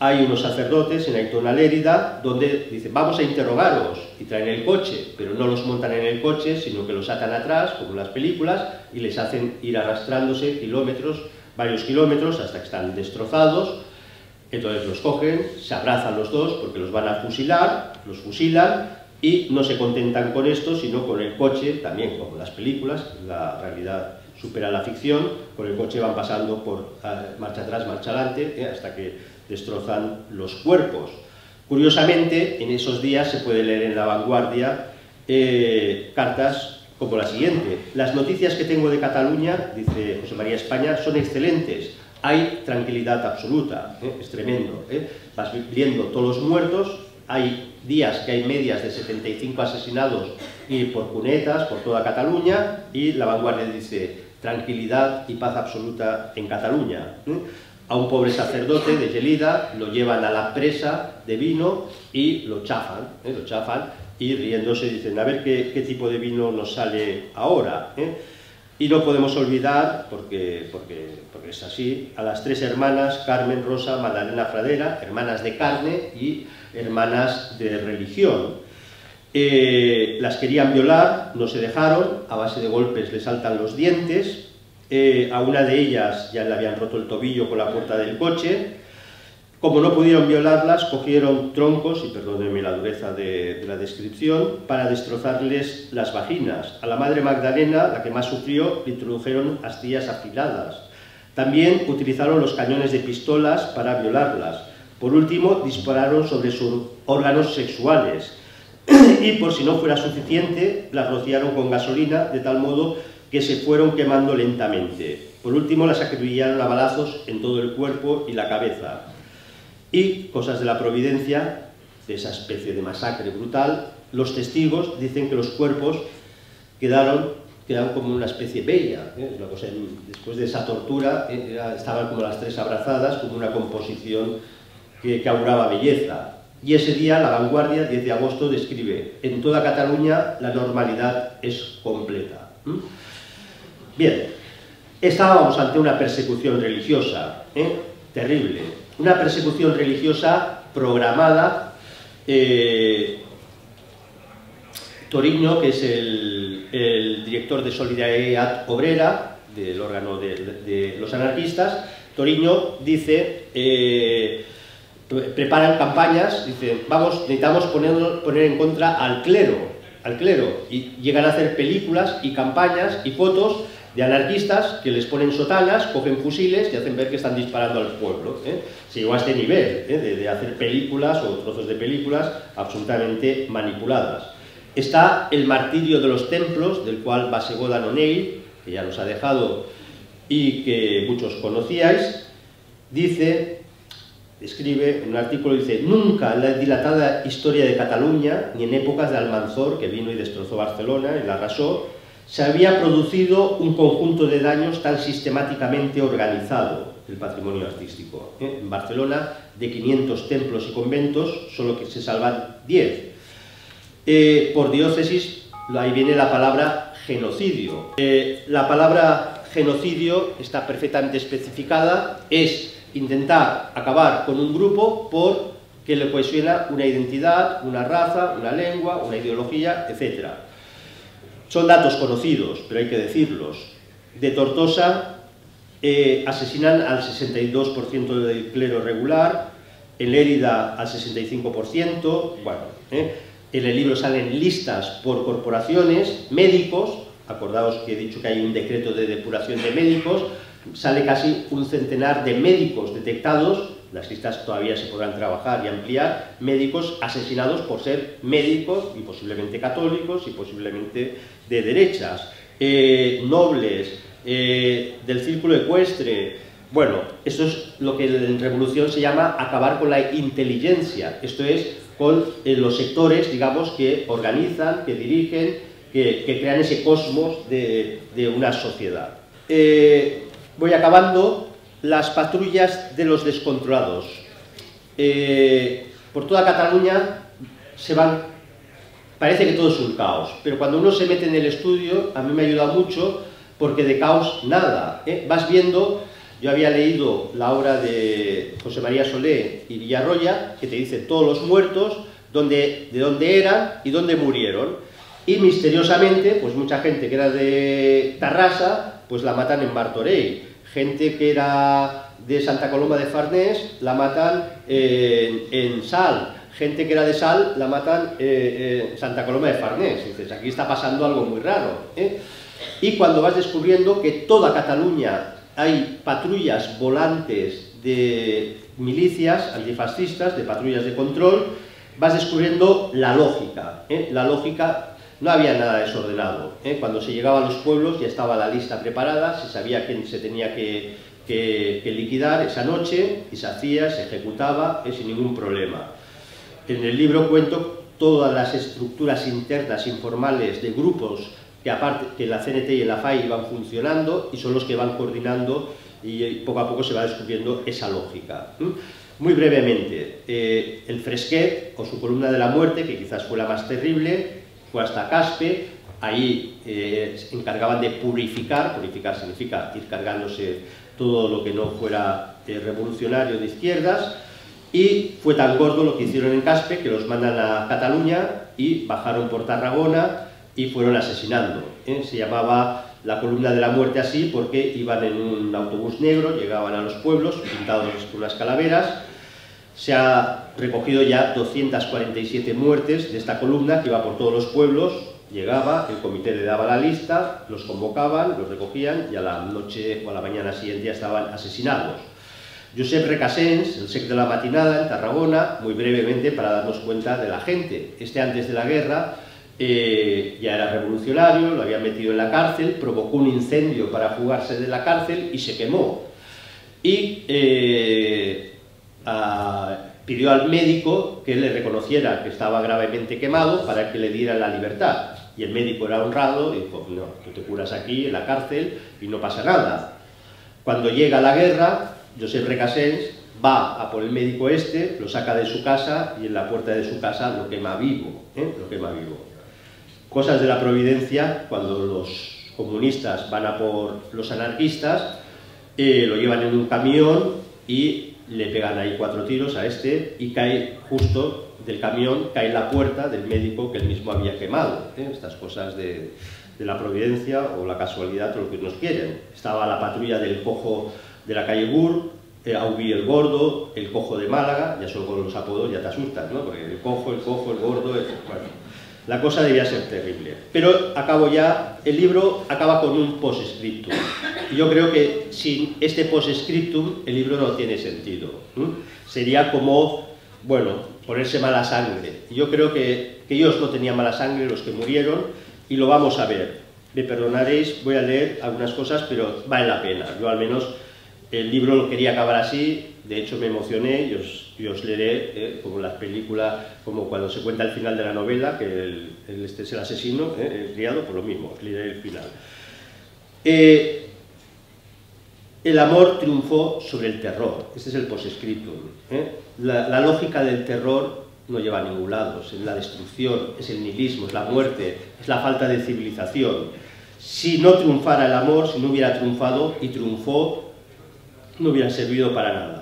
hay unos sacerdotes en Aitona, Lérida, donde dicen, vamos a interrogaros, y traen el coche, pero no los montan en el coche, sino que los atan atrás, como en las películas, y les hacen ir arrastrándose kilómetros, varios kilómetros, hasta que están destrozados. Entonces los cogen, se abrazan los dos, porque los van a fusilar, los fusilan, y no se contentan con esto, sino con el coche, también como en las películas, la realidad supera la ficción, con el coche van pasando por uh, marcha atrás, marcha adelante, eh, hasta que destrozan los cuerpos. Curiosamente, en esos días se puede leer en La Vanguardia eh, cartas como la siguiente: las noticias que tengo de Cataluña, dice José María España, son excelentes, hay tranquilidad absoluta, eh, es tremendo, eh. Vas viendo todos los muertos, hay días que hay medias de setenta y cinco asesinados y por cunetas, por toda Cataluña, y La Vanguardia dice, tranquilidad y paz absoluta en Cataluña. ¿eh? A un pobre sacerdote de Gelida lo llevan a la presa de vino y lo chafan, ¿eh? lo chafan y riéndose dicen, a ver qué, qué tipo de vino nos sale ahora. ¿eh? Y no podemos olvidar, porque, porque, porque es así, a las tres hermanas, Carmen, Rosa, Magdalena Fradera, hermanas de carne y hermanas de religión. Eh, las querían violar, no se dejaron, a base de golpes le saltan los dientes. Eh, a una de ellas ya le habían roto el tobillo con la puerta del coche. Como no pudieron violarlas, cogieron troncos, y perdónenme la dureza de, de la descripción, para destrozarles las vaginas. A la madre Magdalena, la que más sufrió, le introdujeron astillas afiladas. También utilizaron los cañones de pistolas para violarlas. Por último, dispararon sobre sus órganos sexuales. Y por si no fuera suficiente, las rociaron con gasolina, de tal modo que se fueron quemando lentamente. Por último, las acribillaron a balazos en todo el cuerpo y la cabeza. Y, cosas de la providencia, de esa especie de masacre brutal, los testigos dicen que los cuerpos quedaron, quedaron como una especie bella. ¿eh? Una cosa, después de esa tortura, eh, era, estaban como las tres abrazadas, como una composición que, que auguraba belleza. Y ese día, La Vanguardia, diez de agosto, describe, en toda Cataluña la normalidad es completa. ¿Mm? Bien, estábamos ante una persecución religiosa, ¿eh? terrible, una persecución religiosa programada. eh, Toriño, que es el, el director de Solidaridad Obrera, del órgano de, de, de los anarquistas, Toriño dice, eh, preparan campañas, dice, vamos, necesitamos poner, poner en contra al clero, al clero, y llegan a hacer películas y campañas y fotos de anarquistas que les ponen sotanas, cogen fusiles y hacen ver que están disparando al pueblo. ¿eh? Se llegó a este nivel, ¿eh? de, de hacer películas o trozos de películas absolutamente manipuladas. Está el martirio de los templos, del cual Bassegoda Nonell, que ya nos ha dejado y que muchos conocíais, dice, escribe en un artículo, dice, nunca en la dilatada historia de Cataluña, ni en épocas de Almanzor, que vino y destrozó Barcelona y la arrasó, se había producido un conjunto de daños tan sistemáticamente organizado, el patrimonio artístico. ¿eh? En Barcelona, de quinientos templos y conventos, solo que se salvan diez. Eh, por diócesis, ahí viene la palabra genocidio. Eh, la palabra genocidio está perfectamente especificada, es intentar acabar con un grupo por que le cohesiona una identidad, una raza, una lengua, una ideología, etcétera. Son datos conocidos, pero hay que decirlos. De Tortosa eh, asesinan al sesenta y dos por ciento del clero regular, en Lérida al sesenta y cinco por ciento, bueno, eh, en el libro salen listas por corporaciones, médicos, acordaos que he dicho que hay un decreto de depuración de médicos, sale casi un centenar de médicos detectados, las listas todavía se podrán trabajar y ampliar, médicos asesinados por ser médicos y posiblemente católicos y posiblemente de derechas, eh, nobles, eh, del círculo ecuestre. Bueno, esto es lo que en Revolución se llama acabar con la inteligencia, esto es con eh, los sectores, digamos, que organizan, que dirigen, que, que crean ese cosmos de, de una sociedad. Eh, voy acabando. Las patrullas de los descontrolados. Eh, por toda Cataluña se van, parece que todo es un caos, pero cuando uno se mete en el estudio, a mí me ayuda mucho, porque de caos nada. ¿eh? Vas viendo Yo había leído la obra de José María Solé y Villarroya, que te dice todos los muertos, dónde, de dónde eran y dónde murieron. Y misteriosamente, pues mucha gente que era de Tarrasa, pues la matan en Martorell. Gente que era de Santa Coloma de Farnés, la matan en, en Sal. Gente que era de Sal, la matan eh, en Santa Coloma de Farnés. Y dices, aquí está pasando algo muy raro, ¿eh? Y cuando vas descubriendo que toda Cataluña hay patrullas volantes de milicias antifascistas, de patrullas de control, vas descubriendo la lógica, ¿eh? La lógica, no había nada desordenado, ¿eh? Cuando se llegaba a los pueblos ya estaba la lista preparada, se sabía quién se tenía que, que, que liquidar esa noche, y se hacía, se ejecutaba, ¿eh? Sin ningún problema. En el libro cuento todas las estructuras internas informales de grupos que aparte que la C N T y la F A I iban funcionando y son los que van coordinando, y poco a poco se va descubriendo esa lógica. Muy brevemente, eh, el Fresquet, o su columna de la muerte, que quizás fue la más terrible, fue hasta Caspe. Ahí eh, se encargaban de purificar, purificar significa ir cargándose todo lo que no fuera eh, revolucionario de izquierdas, y fue tan gordo lo que hicieron en Caspe que los mandan a Cataluña y bajaron por Tarragona y fueron asesinando, ¿eh? Se llamaba la columna de la muerte así porque iban en un autobús negro, llegaban a los pueblos pintados con unas calaveras. Se ha recogido ya doscientas cuarenta y siete muertes de esta columna que iba por todos los pueblos, llegaba, el comité le daba la lista, los convocaban, los recogían y a la noche o a la mañana siguiente ya estaban asesinados. Josep Recasens, el sec de la matinada en Tarragona, muy brevemente para darnos cuenta de la gente. Este antes de la guerra Eh, ya era revolucionario, lo habían metido en la cárcel, provocó un incendio para fugarse de la cárcel y se quemó. Y eh, a, pidió al médico que le reconociera que estaba gravemente quemado para que le diera la libertad. Y el médico era honrado y dijo, no, tú te curas aquí en la cárcel y no pasa nada. Cuando llega la guerra, Josep Recasens va a por el médico este, lo saca de su casa y en la puerta de su casa lo quema vivo, ¿eh? Lo quema vivo. Cosas de la providencia, cuando los comunistas van a por los anarquistas, eh, lo llevan en un camión y le pegan ahí cuatro tiros a este y cae justo del camión, cae en la puerta del médico que él mismo había quemado, ¿eh? Estas cosas de, de la providencia o la casualidad o lo que nos quieren. Estaba la patrulla del cojo de la calle Bur, eh, Aubí el Gordo, el cojo de Málaga, ya solo con los apodos ya te asustas, ¿no? Porque el cojo, el cojo, el gordo, el... bueno, la cosa debía ser terrible. Pero acabo ya, el libro acaba con un post-scriptum. Y yo creo que sin este post-scriptum el libro no tiene sentido. ¿Mm? Sería como, bueno, ponerse mala sangre. Y yo creo que, que ellos no tenían mala sangre, los que murieron, y lo vamos a ver. Me perdonaréis, voy a leer algunas cosas, pero vale la pena. Yo al menos el libro lo quería acabar así. De hecho me emocioné y os, y os leeré, eh, como las películas, como cuando se cuenta el final de la novela, que el, el, este es el asesino, eh, el criado, pues lo mismo, os leeré el final. Eh, el amor triunfó sobre el terror, este es el postscriptum. ¿eh? La, la lógica del terror no lleva a ningún lado, es la destrucción, es el nihilismo, es la muerte, es la falta de civilización. Si no triunfara el amor, si no hubiera triunfado, y triunfó, no hubiera servido para nada.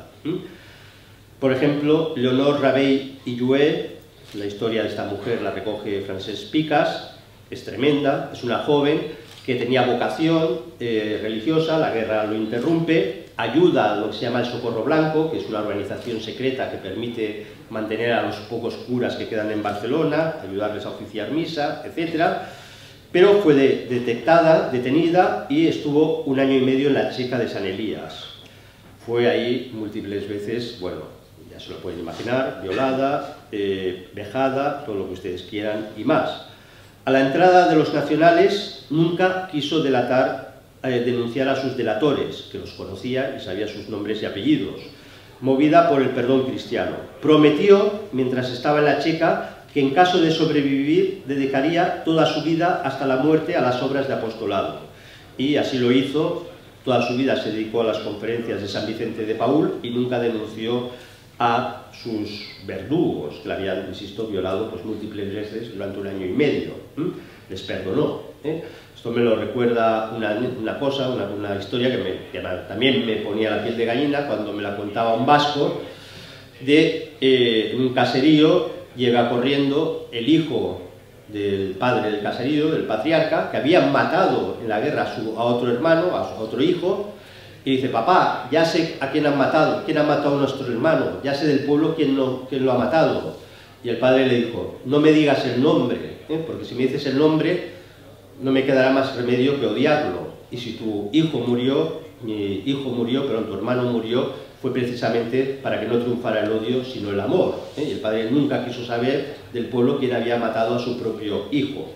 Por ejemplo, Leonor Rabell y Llué, la historia de esta mujer la recoge Francesc Picas, es tremenda, es una joven que tenía vocación eh, religiosa, la guerra lo interrumpe, ayuda a lo que se llama el Socorro Blanco, que es una organización secreta que permite mantener a los pocos curas que quedan en Barcelona, ayudarles a oficiar misa, etcétera. Pero fue de, detectada, detenida y estuvo un año y medio en la Checa de San Elías. Fue ahí múltiples veces, bueno, ya se lo pueden imaginar, violada, eh, vejada, todo lo que ustedes quieran y más. A la entrada de los nacionales nunca quiso delatar, eh, denunciar a sus delatores, que los conocía y sabía sus nombres y apellidos, movida por el perdón cristiano. Prometió, mientras estaba en la Checa, que en caso de sobrevivir dedicaría toda su vida hasta la muerte a las obras de apostolado. Y así lo hizo. Toda su vida se dedicó a las conferencias de San Vicente de Paúl y nunca denunció a sus verdugos, que la habían, insisto, violado pues, múltiples veces durante un año y medio. ¿Mm? Les perdonó. ¿eh? Esto me lo recuerda una, una cosa, una, una historia que, me, que también me ponía la piel de gallina cuando me la contaba un vasco, de eh, un caserío llega corriendo el hijo del padre del caserío, del patriarca, que habían matado en la guerra a, su, a otro hermano, a, su, a otro hijo, y dice: papá, ya sé a quién han matado, quién ha matado a nuestro hermano, ya sé del pueblo quién, no, quién lo ha matado. Y el padre le dijo: no me digas el nombre, ¿eh? porque si me dices el nombre no me quedará más remedio que odiarlo. Y si tu hijo murió, mi hijo murió, pero tu hermano murió, fue precisamente para que no triunfara el odio, sino el amor. ¿eh? Y el padre nunca quiso saber del pueblo quién había matado a su propio hijo.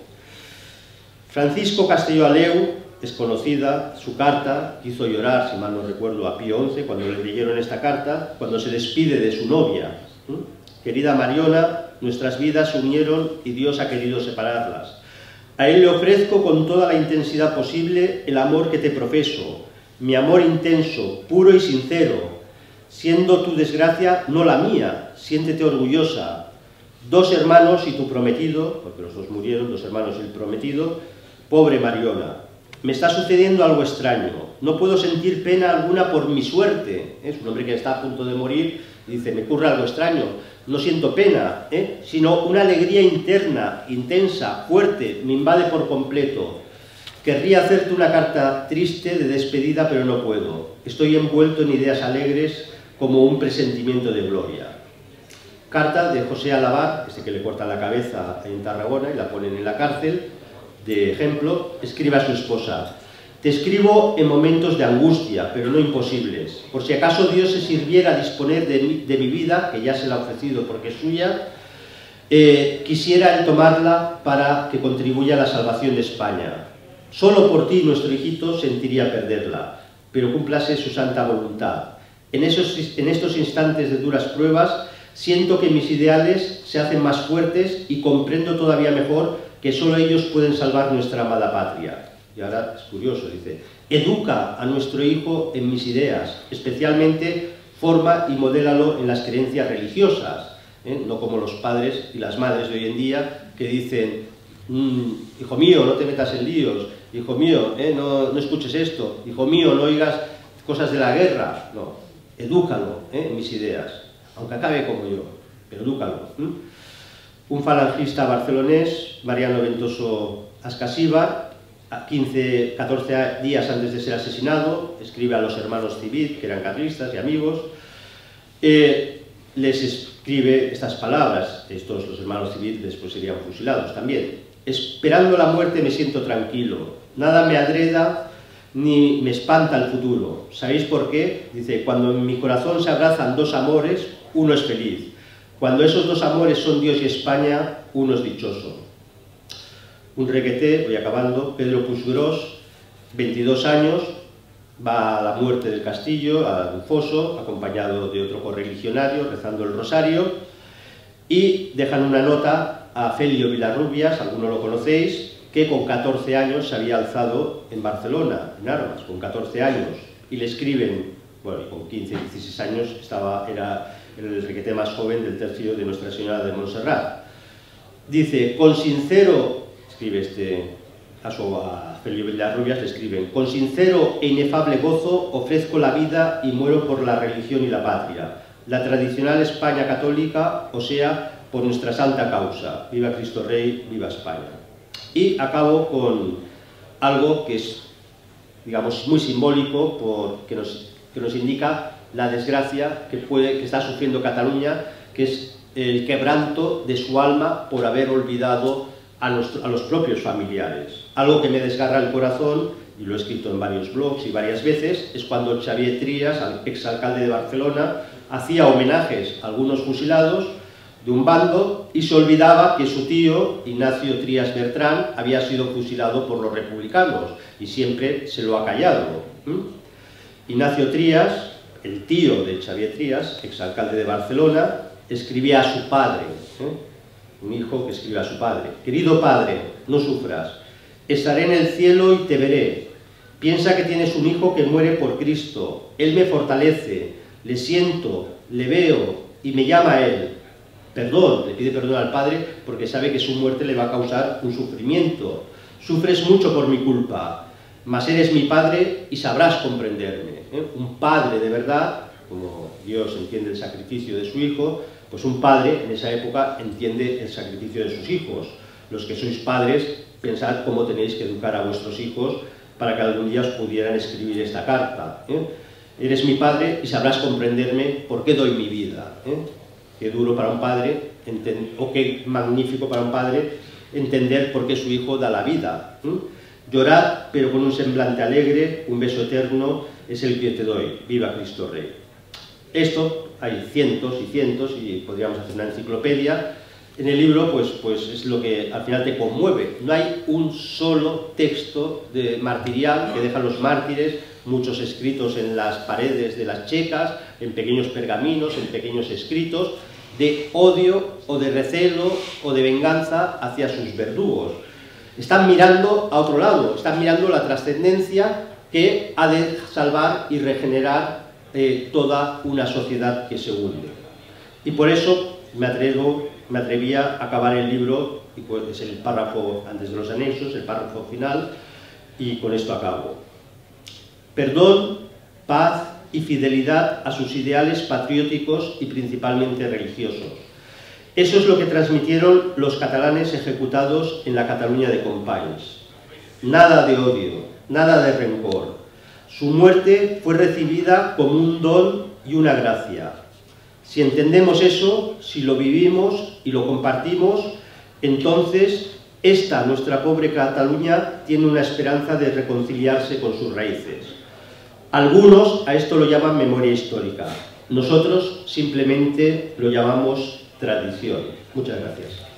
Francisco Castelló Aleu es conocida su carta, que hizo llorar, si mal no recuerdo, a Pío once, cuando le leyeron esta carta, cuando se despide de su novia. ¿eh? Querida Mariona, nuestras vidas se unieron y Dios ha querido separarlas. A él le ofrezco con toda la intensidad posible el amor que te profeso, mi amor intenso, puro y sincero, siendo tu desgracia no la mía, siéntete orgullosa. Dos hermanos y tu prometido, porque los dos murieron, dos hermanos y el prometido, pobre Mariona, me está sucediendo algo extraño, no puedo sentir pena alguna por mi suerte. Es un hombre que está a punto de morir y dice: me ocurre algo extraño, no siento pena, ¿eh? sino una alegría interna, intensa, fuerte, me invade por completo. Querría hacerte una carta triste de despedida, pero no puedo. Estoy envuelto en ideas alegres como un presentimiento de gloria. Carta de José Alabar, este que le corta la cabeza en Tarragona y la ponen en la cárcel, de ejemplo, escribe a su esposa: te escribo en momentos de angustia, pero no imposibles. Por si acaso Dios se sirviera a disponer de mi, de mi vida, que ya se la ha ofrecido porque es suya, eh, quisiera él tomarla para que contribuya a la salvación de España. Solo por ti, nuestro hijito, sentiría perderla, pero cúmplase su santa voluntad. En, esos, en estos instantes de duras pruebas, siento que mis ideales se hacen más fuertes y comprendo todavía mejor que solo ellos pueden salvar nuestra amada patria. Y ahora es curioso, dice: educa a nuestro hijo en mis ideas, especialmente forma y modélalo en las creencias religiosas, ¿eh? no como los padres y las madres de hoy en día que dicen: mmm, hijo mío, no te metas en líos, hijo mío, ¿eh? no, no escuches esto, hijo mío, no oigas cosas de la guerra. No, edúcalo ¿eh? en mis ideas, aunque acabe como yo, pero edúcalo. ¿eh? Un falangista barcelonés, Mariano Ventoso Ascasíbar, quince, catorce días antes de ser asesinado, escribe a los hermanos Civit, que eran carlistas y amigos, eh, les escribe estas palabras. Estos, los hermanos Civit, después serían fusilados también: esperando la muerte me siento tranquilo, nada me adreda ni me espanta el futuro. ¿Sabéis por qué? Dice: cuando en mi corazón se abrazan dos amores, uno es feliz. Cuando esos dos amores son Dios y España, uno es dichoso. Un requeté, voy acabando, Pedro Puiggròs, veintidós años, va a la muerte del castillo, al foso, acompañado de otro correligionario, rezando el rosario, y dejan una nota a Felio Vilarrubias, algunos lo conocéis, que con catorce años se había alzado en Barcelona, en armas, con catorce años, y le escriben, bueno, y con quince, dieciséis años estaba, era el requeté más joven del tercio de Nuestra Señora de Montserrat. Dice: con sincero, escribe este, a, su, a Felio Vilarrubias le escriben: con sincero e inefable gozo ofrezco la vida y muero por la religión y la patria, la tradicional España católica, o sea, por nuestra santa causa. Viva Cristo Rey, viva España. Y acabo con algo que es, digamos, muy simbólico, por, que, nos, que nos indica la desgracia que, puede, que está sufriendo Cataluña, que es el quebranto de su alma por haber olvidado a, nuestro, a los propios familiares. Algo que me desgarra el corazón, y lo he escrito en varios blogs y varias veces, es cuando Xavier Trias, exalcalde de Barcelona, hacía homenajes a algunos fusilados de un bando y se olvidaba que su tío, Ignacio Trías Bertrán, había sido fusilado por los republicanos, y siempre se lo ha callado. ¿Mm? Ignacio Trías, el tío de Xavier Trias, exalcalde de Barcelona, escribía a su padre, ¿eh? un hijo que escribe a su padre: querido padre, no sufras, estaré en el cielo y te veré. Piensa que tienes un hijo que muere por Cristo, él me fortalece, le siento, le veo y me llama a él. Perdón, le pide perdón al padre porque sabe que su muerte le va a causar un sufrimiento. sufres mucho por mi culpa, mas eres mi padre y sabrás comprenderme. ¿eh? Un padre de verdad, como Dios entiende el sacrificio de su hijo, pues un padre en esa época entiende el sacrificio de sus hijos. Los que sois padres, pensad cómo tenéis que educar a vuestros hijos para que algún día os pudieran escribir esta carta. ¿eh? Eres mi padre y sabrás comprenderme por qué doy mi vida. ¿eh? Qué duro para un padre, o qué magnífico para un padre entender por qué su hijo da la vida. ¿eh? Llorad, pero con un semblante alegre, un beso eterno es el que te doy. Viva Cristo Rey. Esto hay cientos y cientos, y podríamos hacer una enciclopedia. En el libro, pues, pues es lo que al final te conmueve. No hay un solo texto de martirial que dejan los mártires, muchos escritos en las paredes de las checas, en pequeños pergaminos, en pequeños escritos, de odio o de recelo o de venganza hacia sus verdugos. Están mirando a otro lado, están mirando la trascendencia que ha de salvar y regenerar eh, toda una sociedad que se hunde. Y por eso me atrevo, me atrevía a acabar el libro, y pues es el párrafo antes de los anexos, el párrafo final, y con esto acabo. Perdón, paz y fidelidad a sus ideales patrióticos y principalmente religiosos. Eso es lo que transmitieron los catalanes ejecutados en la Cataluña de Companys. Nada de odio, nada de rencor. Su muerte fue recibida como un don y una gracia. Si entendemos eso, si lo vivimos y lo compartimos, entonces esta, nuestra pobre Cataluña, tiene una esperanza de reconciliarse con sus raíces. Algunos a esto lo llaman memoria histórica. Nosotros simplemente lo llamamos tradición. Muchas gracias.